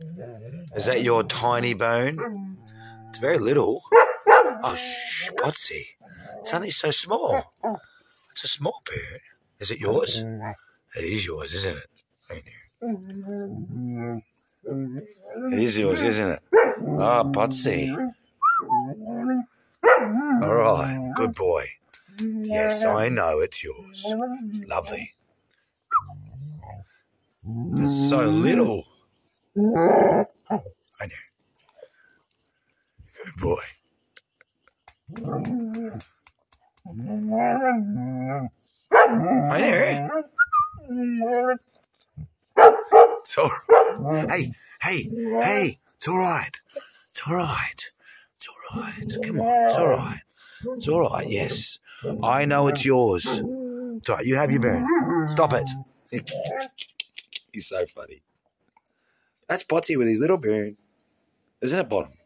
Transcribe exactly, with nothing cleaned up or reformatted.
Is that your tiny bone? It's very little. Oh, shh, Potsy. It's only so small. It's a small bone. Is it yours? It is yours, isn't it? It is yours, isn't it? Oh, Potsy. All right, good boy. Yes, I know it's yours. It's lovely. It's so little. I know. Good boy. I know. It's all right. Hey, hey, hey, it's all right. It's all right. It's all right. Come on, it's all right. It's all right, yes. I know it's yours. It's all right, you have your bone. Stop it. He's so funny. That's Potsy with his little bone. Isn't it, Bottom?